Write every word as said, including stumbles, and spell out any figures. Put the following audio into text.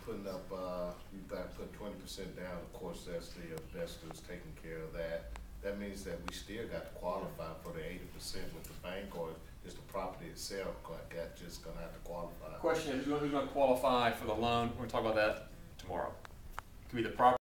putting up, uh, you got to put twenty percent down, of course, that's the investors taking care of that. That means that we still got to qualify for the eighty percent with the bank, or is the property itself got, got just gonna have to qualify? Question is, who's gonna qualify for the loan? We're gonna talk about that tomorrow. Could be the property